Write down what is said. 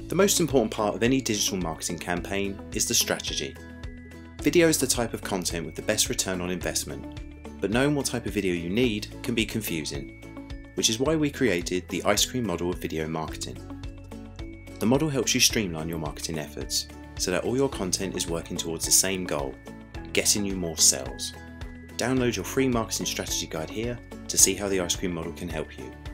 The most important part of any digital marketing campaign is the strategy. Video is the type of content with the best return on investment, but knowing what type of video you need can be confusing, which is why we created the Ice Cream model of video marketing. The model helps you streamline your marketing efforts so that all your content is working towards the same goal, getting you more sales. Download your free marketing strategy guide here to see how the Ice Cream model can help you.